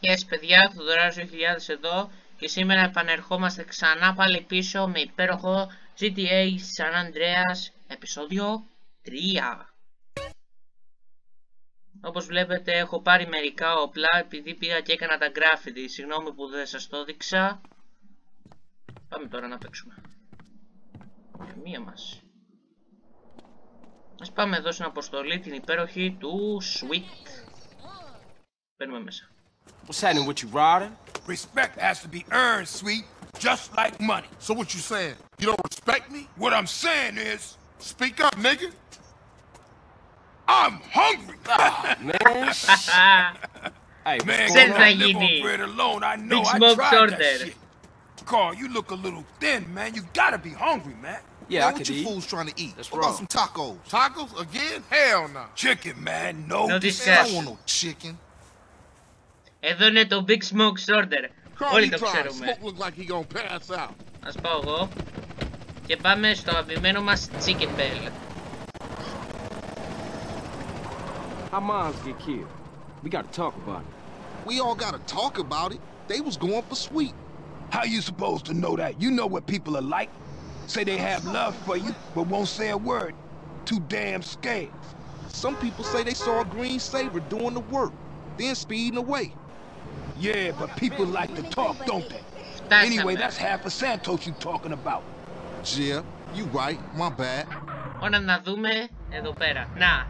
Yes, παιδιά, Θοδωράς 2000 εδώ και σήμερα επανερχόμαστε ξανά πάλι πίσω με υπέροχο GTA San Andreas επεισόδιο 3. Όπως βλέπετε έχω πάρει μερικά όπλα επειδή πήγα και έκανα τα graffiti. Συγγνώμη που δεν σας το έδειξα. Πάμε τώρα να παίξουμε. Μία μας. Ας πάμε εδώ στην αποστολή την υπέροχη του Sweet. Μπαίνουμε μέσα. What's happening with you, Rodden? Respect has to be earned, Sweet, just like money. So what you saying? You don't respect me? What I'm saying is, Speak up, nigga. I'm hungry. Man, hey, Man, what's Ξέρεις going να I live γίνει. on bread alone. I know. Big I Smoke tried order. that shit. Carl, you look a little thin, man. You gotta be hungry, man. Yeah, I Man, what could you eat. fools trying to eat? That's What about wrong. some tacos? Tacos again? Hell no. Chicken, man. No. No Man, I discussion. don't want no chicken. Εδώ είναι το Big Smoke Order. Carl, Όλοι you το try. ξέρουμε. Smoke look like he gonna pass out. Ας πάω εγώ. Και πάμε στο αγαπημένο μας Chicken Bell. How moms get killed? We gotta talk about it. We all gotta talk about it. They was going for Sweet. How you supposed to know that? You know what people are like. Say they have love for you, but won't say a word. Too damn scared. Some people say they saw a green Saber doing the work, then speeding away. Yeah, but people like to talk, don't they? Anyway, that's half of Santos you talking about. Yeah, you right. My bad. Ώρα να δούμε εδώ πέρα. Να.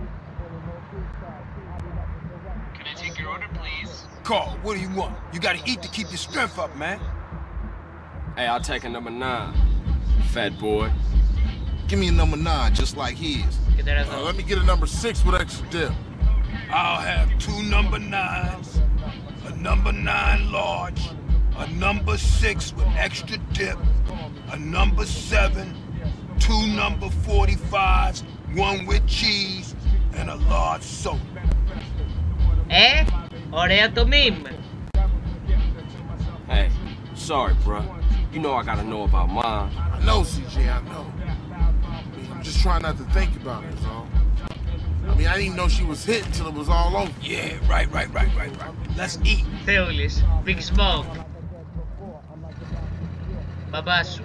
Can I take your order, please? Carl, what do you want? You gotta eat to keep your strength up, man. Hey, I'll take a number 9. Fat boy. Give me a number 9, just like his. Και τώρα εδώ. Let me get a number 6 with extra dip. I'll have 2 number 9s, a number 9 large, a number 6 with extra dip, a number 7, 2 number 45s, 1 with cheese, and a large soda. Ωραίο το meme. Hey, sorry, bruh. You know I gotta know about mom. I know, CJ, I know. I'm just trying not to think about it, that's all. I mean, I didn't know she was hit until it was all over. Yeah, right. Let's eat. Θεούλης. Big Smoke. Μπαμπά σου.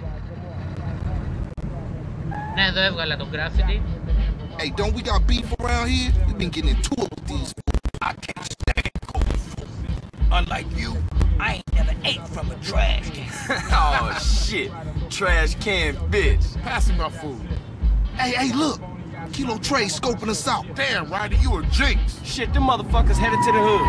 Ναι, εδώ έβγαλα το graffiti. Hey, don't we got beef around here? We've been getting into it with these. I can't stand cold food. Unlike you, I ain't never ate from a trash can. Oh, shit. Trash can bitch. Pass me my food. Hey, look. Kilo Trey scoping us out. Damn, Ryder, you a jinx. Shit, them motherfuckers headed to the hood.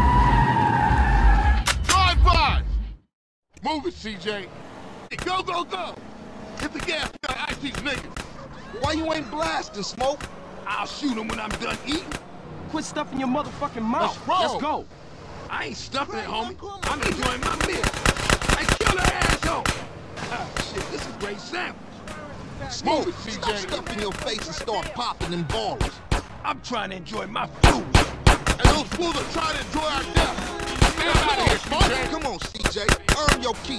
Drive by. Move it, CJ. Go. Hit the gas. We gotta ice these niggas. Why you ain't blasting, Smoke? I'll shoot him when I'm done eating. Quit stuffing your motherfucking mouth. What's wrong? Let's go. I ain't stuffing it, homie. I'm enjoying my meal. Hey, kill the asshole. Oh, shit, this is a great sandwich. Smoke, stop stuffing your face and start popping them balls. I'm trying to enjoy my food. And those fools are trying to enjoy our death. Get out of here, Smoke. Come on, CJ. Earn your keep.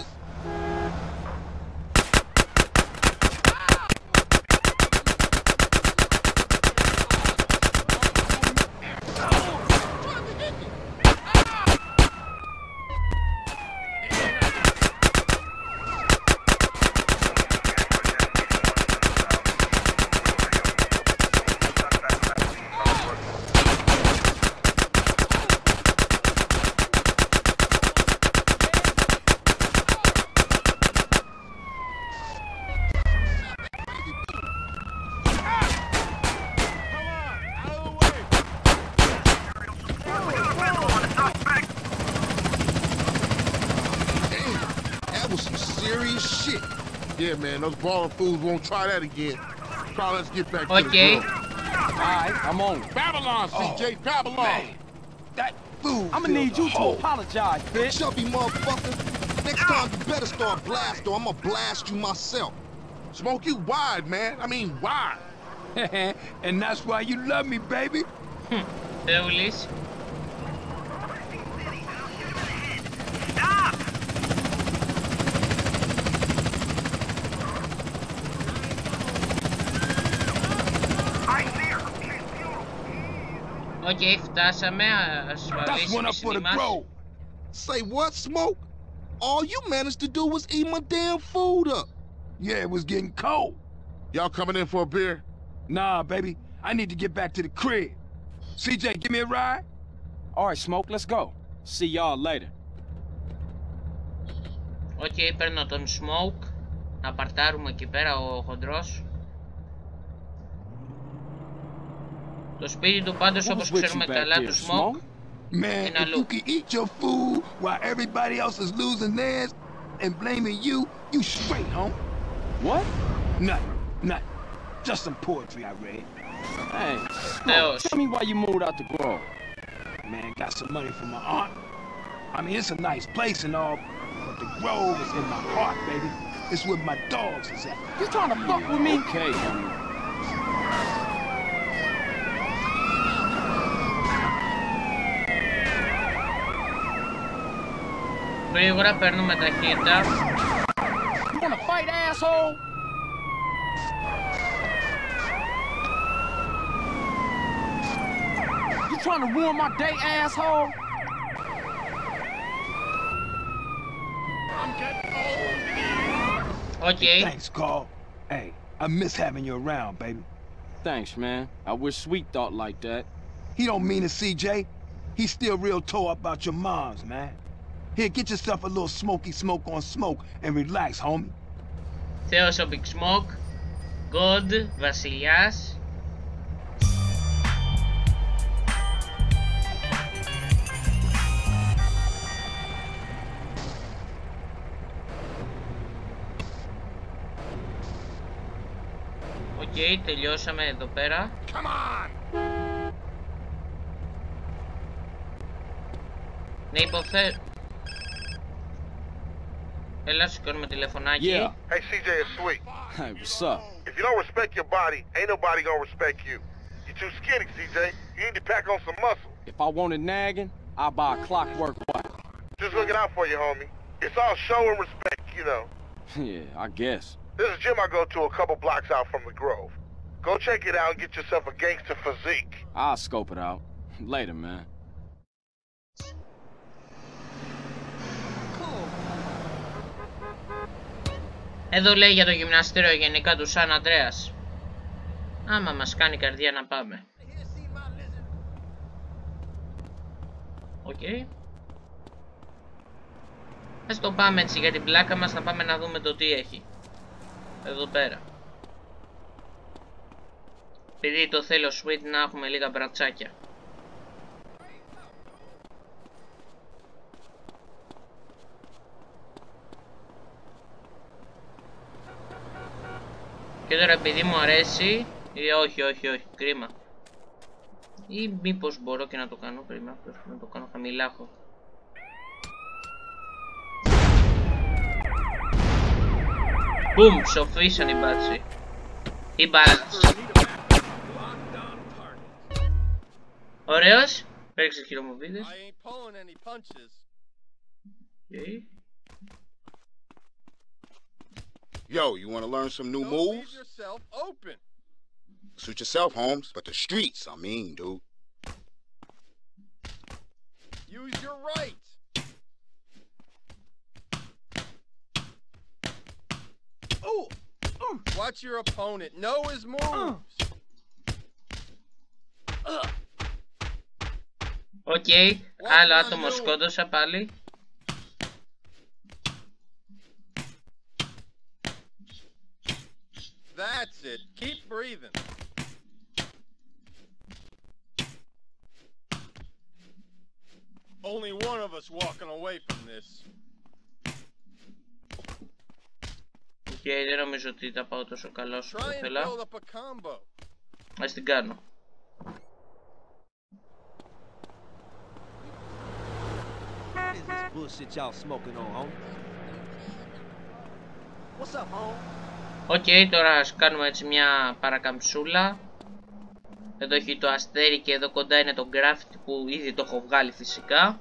Yeah, man, those balling fools won't try that again. Try, let's get back to the Okay. grill. Alright, I'm on. Babylon, CJ, Babylon. Man, that food I'ma need you to hole. apologize, bitch. Chubby motherfucker. Next time you better start blast or I'ma blast you myself. Smoke you wide, man. I mean wide. And that's why you love me, baby. Θεούλης. Οκ, φτάσαμε, ασφαλής η μισή μας. Say what, Smoke? All you managed to do was eat my damn food up. Yeah, it was getting cold. Y'all coming in for a beer? Nah, baby. I need to get back to the crib. CJ, give me a ride? All right, Smoke, let's go. See y'all later. Οκ, παίρνω τον Smoke. Να παρτάρουμε εκεί πέρα ο χοντρός. Το σπίτι του πάντως, όπως ξέρουμε καλά, του Smoke. Man, if you can eat your food while everybody else is losing theirs and blaming you, you straight, home. What? Nothing. Just some poetry I read. Hey, Smoke, tell me why you moved out the Grove. Man, got some money from my aunt. I mean, it's a nice place and all, but the Grove is in my heart, baby. It's where my dogs is at. You trying to fuck with me? Okay, homie. Γρήγορα παίρνουμε ταχύτητα. You wanna fight, asshole? You trying to ruin my day, asshole? I'm getting old. Okay. Thanks, Carl. Hey, I miss having you around, baby. Thanks, man. I wish Sweet thought like that. He don't mean it, CJ. He's still real tore up about your moms, man. Here, get yourself a little smoky smoke on smoke and relax, homie. Θεός ο Big Smoke. God, βασιλιάς. Οκ, τελειώσαμε εδώ πέρα. Come on. Ναι, υποθέτω. Έλα, σηκώνουμε τηλεφωνάκι. Yeah. Hey, CJ, it's Sweet. Hey, what's up? If you don't respect your body, ain't nobody gonna respect you. You're too skinny, CJ. You need to pack on some muscle. If I wanted nagging, I'd buy a Clockwork wife. Just looking out for you, homie. It's all show and respect, you know. Yeah, I guess. There's a gym I go to a couple blocks out from the Grove. Go check it out and get yourself a gangster physique. I'll scope it out. Later, man. Εδώ λέει για το γυμναστήριο γενικά του Σαν Αντρέας. Άμα μας κάνει η καρδιά να πάμε. Οκ. Ας το πάμε έτσι για την πλάκα μας, να πάμε να δούμε το τι έχει. Εδώ πέρα. Επειδή το θέλω Sweet να έχουμε λίγα μπρατσάκια. Και τώρα επειδή μου αρέσει, ή όχι, κρίμα. Ή μήπως μπορώ και να το κάνω, κρίμα, να το κάνω χαμηλάχο. Μπουμ, σοφίσαν οι μπάτσοι. Οι μπάτσοι. Ωραίος, παίξε χειρομοβίδες. Okay. Yo, you want to learn some new moves? yourself open. Suit yourself, Holmes. But the streets, I mean, dude. Use your right. Oh! Watch your opponent. Know his moves. Οκ, άλλο άτομο σκότωσα πάλι. That's it. Keep breathing. Only one of us walking away from this. Οκ, δεν νομίζω ότι τα πάω τόσο καλά όσο Try and ήθελα. build up a combo. Ας την κάνω. What is this bullshit y'all smoking on, home? What's up, home? Οκ, τώρα ας κάνουμε έτσι μια παρακαμψούλα. Εδώ έχει το αστέρι και εδώ κοντά είναι το graffiti που ήδη το έχω βγάλει φυσικά.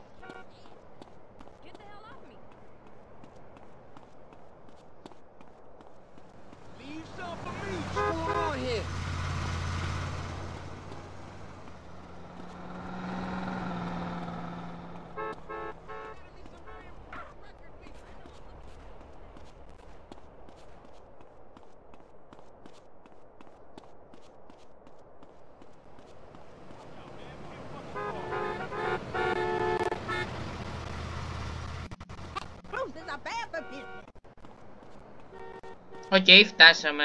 Οκ, φτάσαμε.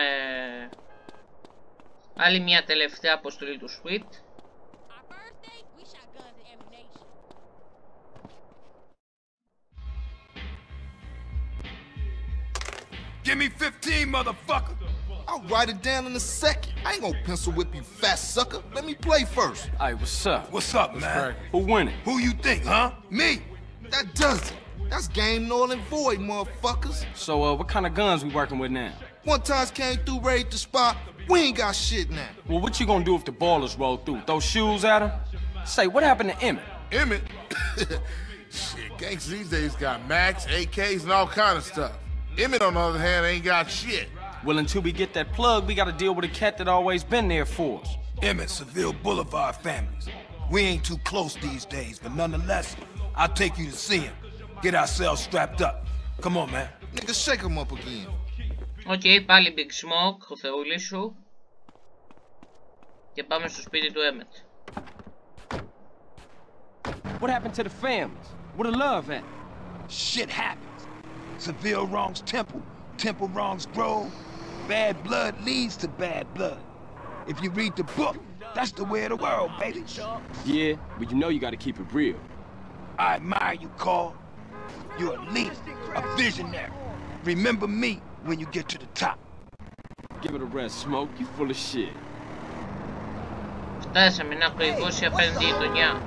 Άλλη μια τελευταία αποστολή του Sweet. Give me 15, motherfucker. I'll write it down in a second. I ain't gonna pencil whip you, fat sucker. Let me play first. Hey, what's up? What's up, man? Who winning? Who you think, huh? Me. That does it. That's game null and void, motherfuckers. So, what kind of guns we working with now? One time came through, raided the spot. We ain't got shit now. Well, what you gonna do if the ballers roll through? Throw shoes at them? Say, what happened to Emmett? Emmett? Shit, gangs these days got Macs, AKs, and all kind of stuff. Emmett, on the other hand, ain't got shit. Well, until we get that plug, we gotta deal with a cat that always been there for us. Emmett, Seville Boulevard families. We ain't too close these days, but nonetheless, I'll take you to see him. Get ourselves strapped up. Come on, man. Nigga, shake him up again. Οκ, πάλι Big Smoke, ο θεούλης σου. Και πάμε στο σπίτι του Emmett. What happened to the families? Where the love at? Shit happens. Seville wrongs Temple, Temple wrongs Grove. Bad blood leads to bad blood. If you read the book, that's the way of the world, baby. Yeah, but you know you gotta keep it real. I admire you, Carl. You're a leader, a visionary. Remember me when you get to the top. Give it a rest, Smoke. You full of shit. Φτάσαμε να προηγώσει απέναντι γειτονιά.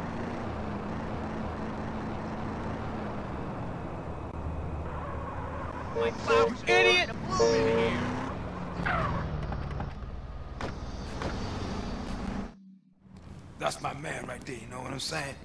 Idiot! That's my man right there, you know what I'm saying?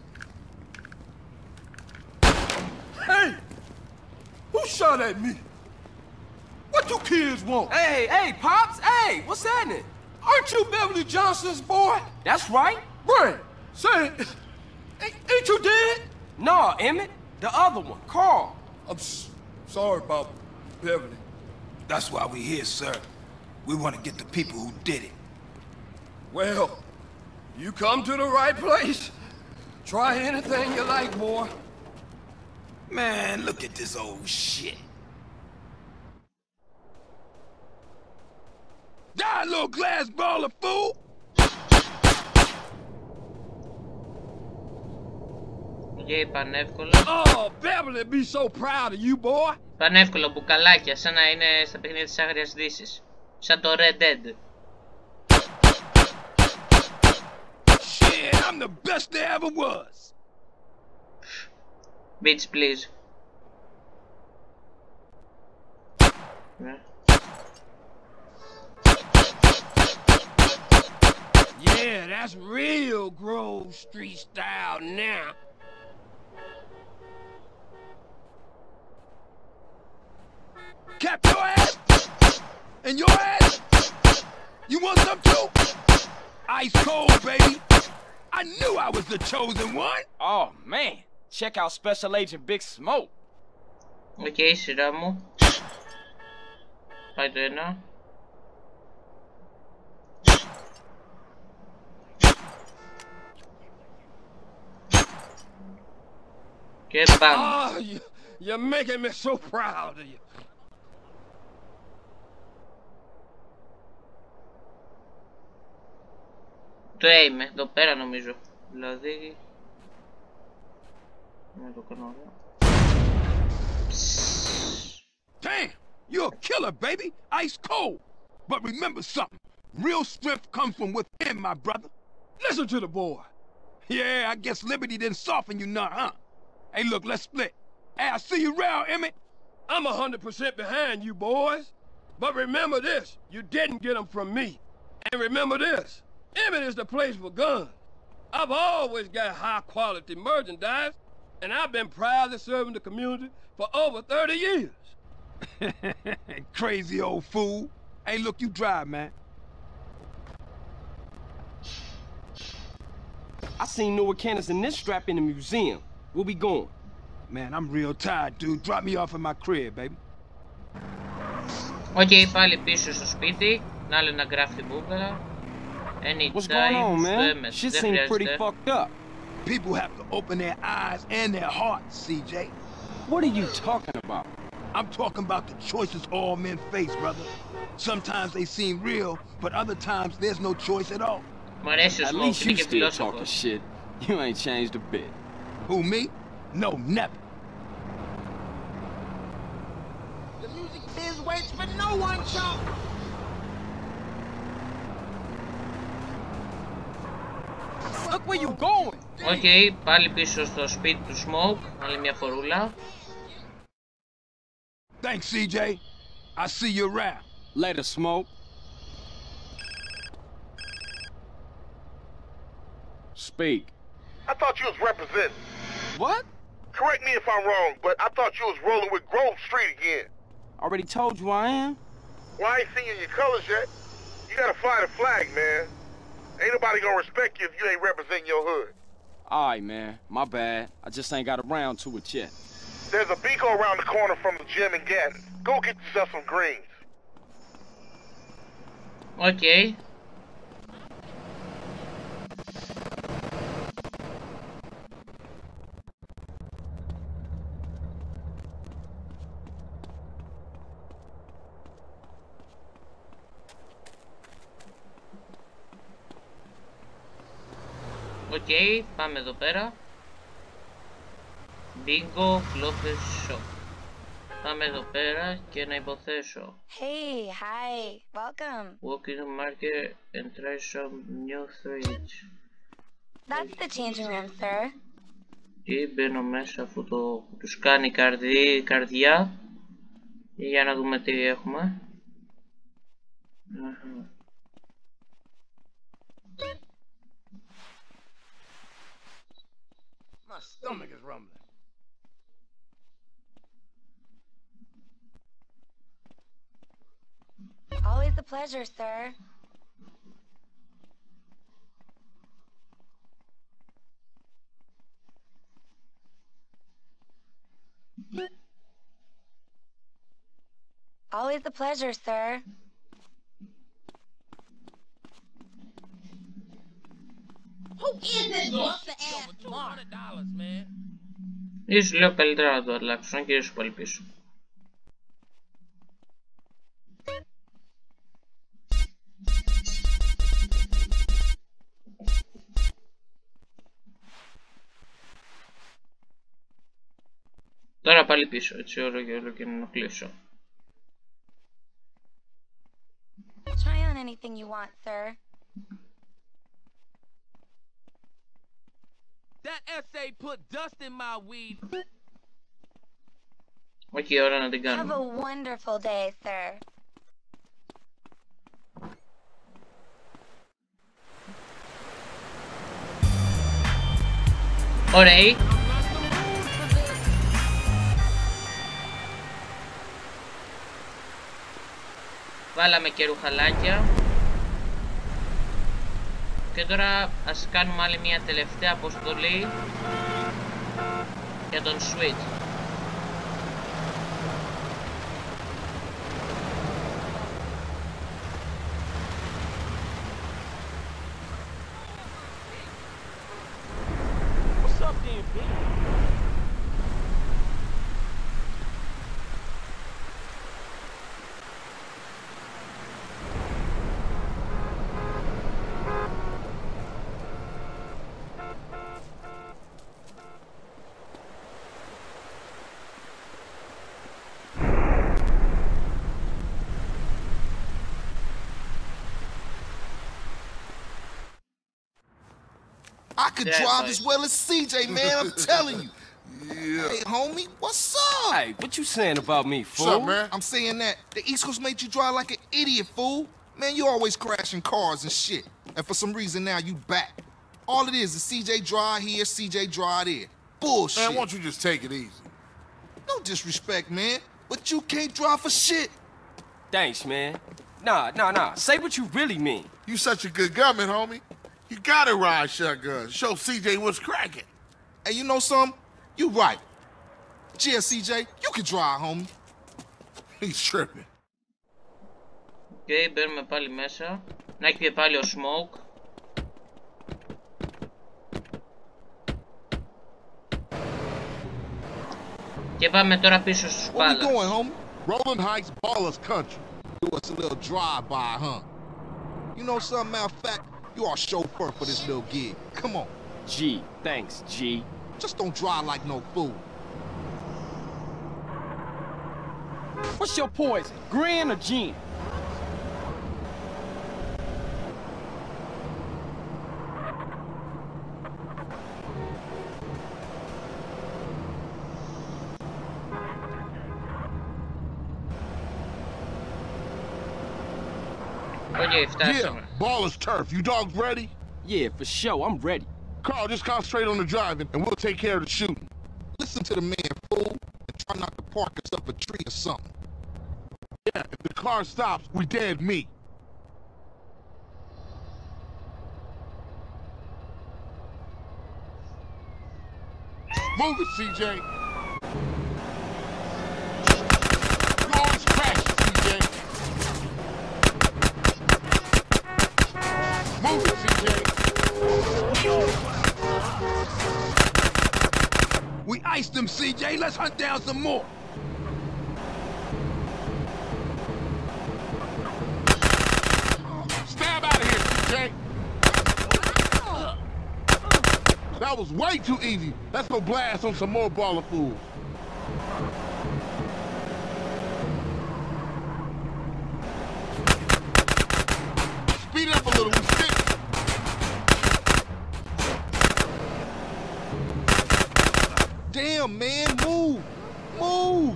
Hey! Who shot at me? What do kids want? Hey, Pops! Hey, what's happening? Aren't you Beverly Johnson's boy? That's right. Brent, say, ain't you dead? Nah, Emmett. The other one, Carl. I'm sorry about Beverly. That's why we're here, sir. We want to get the people who did it. Well, you come to the right place. Try anything you like, boy. Man, look at this old shit. Die, little glass ball of fool! Και πανεύκολο. Oh, Beverly, be so proud of you, boy. Πανεύκολο μπουκαλάκια, σαν να είναι στα παιχνίδια της Άγριας Δύσης. Σαν το Red Dead. Shit, I'm the best there ever was. Bitch, please. Yeah, that's real Grove Street style now. Cap your ass! And your ass! You want some too? Ice cold, baby. I knew I was the chosen one. Oh, man. Check out Special Agent Big Smoke. Οκ, σειρά μου. Πάει το ένα. Και πάμε. Oh, you're making me so proud of you. Το aim, εδώ πέρα νομίζω. Δηλαδή... Να το κάνω εδώ. Damn, you're a killer, baby. Ice cold. But remember something. Real strength comes from within, my brother. Listen to the boy. Yeah, I guess Liberty didn't soften you none, huh? Hey, look, let's split. Hey, I see you around, Emmett. I'm 100% behind you, boys. But remember this, you didn't get them from me. And remember this, Emmett is the place for guns. I've always got high-quality merchandise, and I've been proudly serving the community for over 30 years. Crazy old fool. Hey, look, you drive, man. I seen Noah Cannons in this strap in the museum. Where we going? Man, I'm real tired, dude. Drop me off at my crib, baby. Οκ, πάλι πίσω στο σπίτι. Να άλλο να γράφει μπουκαλά. What's going on, man? Shit seems pretty fucked up. People have to open their eyes and their hearts, CJ. What are you talking about? I'm talking about the choices all men face, brother. Sometimes they seem real, but other times there's no choice at all. Μ' αρέσει ο At Smoke, least είναι you και still talking φιλόσοφος. shit. You ain't changed a bit. Who, me? No, never. The music biz waits for no one, chump. Look where you going. Οκ, πάλι πίσω στο σπίτι του Smoke, άλλη μια φορούλα. Thanks, CJ. I see you around. Later, Smoke. Speak. I thought you was representing. What? Correct me if I'm wrong, but I thought you was rolling with Grove Street again. Already told you I am. Well, I ain't seen you in your colors yet. You gotta fly the flag, man. Ain't nobody gonna respect you if you ain't representing your hood. Alright, man. My bad. I just ain't got around to it yet. There's a Beaco around the corner from the gym in Gatton. Go get yourself some greens. Οκ. Οκ, πάμε εδώ πέρα. Bingo Clothes Shop. Πάμε εδώ πέρα και να υποθέσω. Hey, hi, welcome. Walk in the market and try some new threads. That's the changing room, sir. Και μπαίνω μέσα αφού τους κάνει καρδιά. Για να δούμε τι έχουμε. My stomach is rumbling. Always a pleasure, sir. Always a pleasure, sir. Who is this buster ass $200, man? Ίσως λέω καλύτερα να το αλλάξω, αν και ίσως πάλι πίσω. Τώρα πάλι πίσω, έτσι όλο και να κλείσω. Try on anything you want, sir. That essay put dust in my weed. Όχι, ώρα να την Have κάνουμε. a wonderful day, sir. Ωραίοι. Βάλαμε και ρουχαλάκια. Και τώρα ας κάνουμε άλλη μια τελευταία αποστολή για τον Switch. What's up, DMP? I could Yeah, drive nice. as well as CJ, man. I'm telling you. Yeah. Hey, homie, what's up? Hey, what you saying about me, fool? What's up, man? I'm saying that the East Coast made you drive like an idiot, fool. Man, you always crashing cars and shit. And for some reason now you back. All it is CJ drive here, CJ drive there. Bullshit. Man, why don't you just take it easy? No disrespect, man. But you can't drive for shit. Thanks, man. Nah. Say what you really mean. You such a good gunman, homie. You gotta ride shotgun. Show CJ what's cracking. Hey, you know something? You right. Yeah, CJ, you can drive, homie. He's tripping. Και μπαίνουμε πάλι μέσα. Να έχει και πάλι ο Smoke. Και πάμε τώρα πίσω στους Where we Palace. going, homie? Rolling Heights, Ballers Country. Do us a little drive-by, huh? You know something, matter of fact, you are chauffeur for this little gig. Come on. G, thanks, G. Just don't drive like no fool. What's your poison, Grin or Gene? Okay, φτάσαμε. Yeah, Baller's turf. You dogs ready? Yeah, for sure, I'm ready. Carl, just concentrate on the driving, and we'll take care of the shooting. Listen to the man, fool, and try not to park us up a tree or something. Yeah, if the car stops, we dead meat. Move it, CJ. You always crash, CJ. Move it, CJ. We iced them, CJ. Let's hunt down some more. Stab out of here, CJ. That was way too easy. Let's go blast on some more baller fools. Speed it up a little. We stick. Damn, man, move! Move!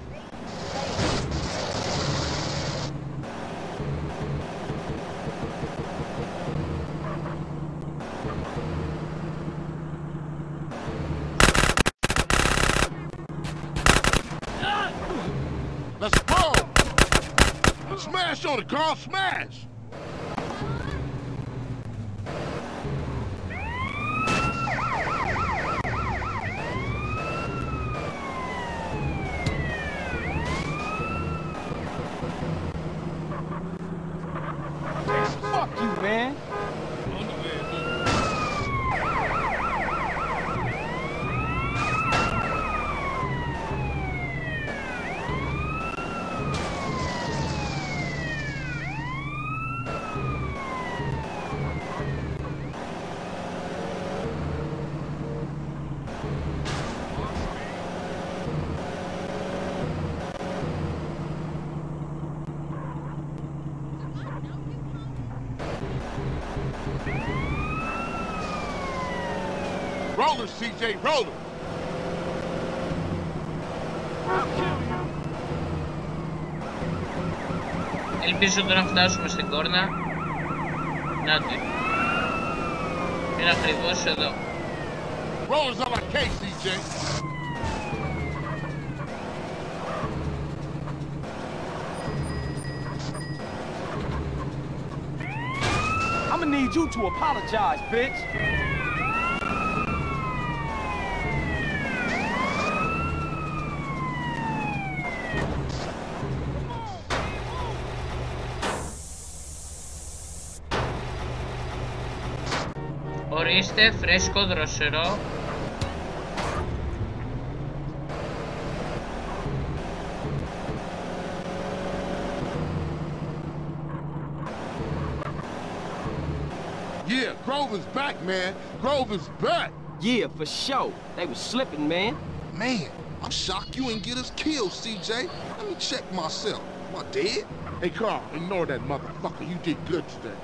Let's go. Smash on it, Carl. Smash. Fuck you, man. Roller, CJ, roller. Ελπίζω τώρα να φτάσουμε στην κόρνα. Να τη. Είναι ακριβώς εδώ. Rollers on my case, CJ. I'ma need you to apologize, bitch. Ορίστε, φρέσκο δροσερό. Yeah, Grove is back, man. Grove is back. Yeah, for sure. They was slipping, man. Man, I'm shocked you ain't get us killed, CJ. Let me check myself. Am I dead? Hey, Carl, ignore that motherfucker. You did good today.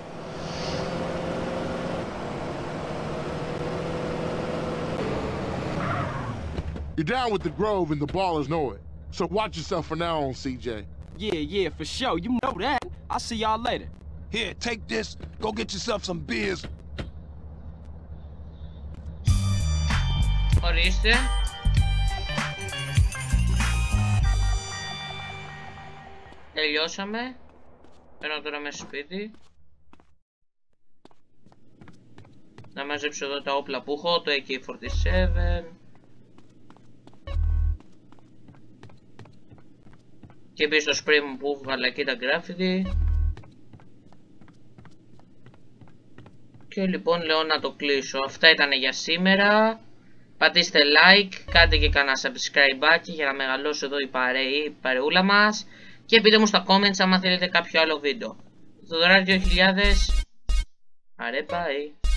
You're down with the Grove and the Ballers know it. So watch yourself from now on, CJ. Yeah, for sure. You know that. I'll see y'all later. Here, take this. Go get yourself some beers. Ορίστε. Τελειώσαμε. Παίρνω τώρα μέσα σπίτι. Να μαζέψω εδώ τα όπλα που έχω, το AK-47. Και επίσης το spray μου που έβγαλα εκεί τα graffiti. Και λοιπόν λέω να το κλείσω. Αυτά ήταν για σήμερα. Πατήστε like, κάντε και κανένα subscribe για να μεγαλώσει εδώ η παρεούλα μας. Και πείτε μου στα comments άμα θέλετε κάποιο άλλο βίντεο. Το δωράκι 2000. Αρέ, bye.